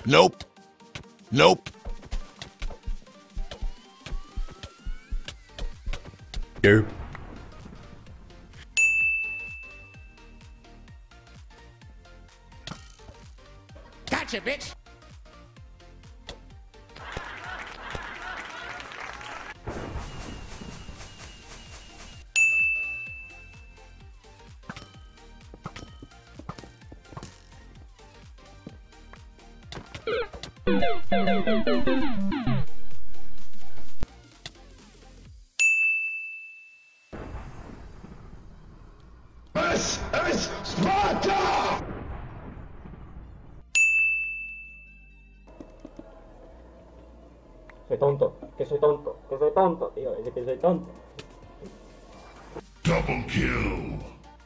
Nope. Nope. Here. Gotcha, bitch. ¡Es Sparta! Soy tonto, que soy tonto, que soy tonto, tío, es que soy tonto. Double kill.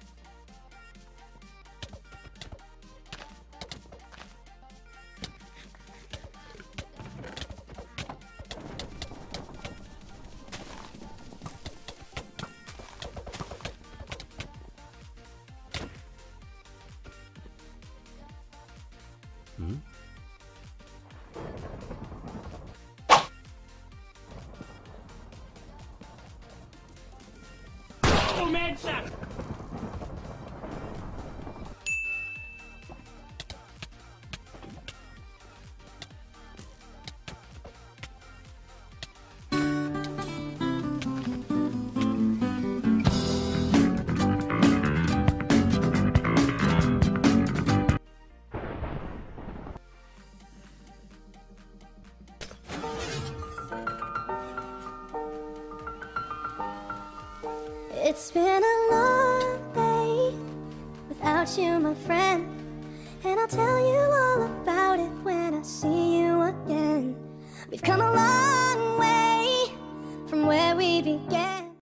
It's been a long day without you, my friend, and I'll tell you all about it when I see you again. We've come a long way from where we began.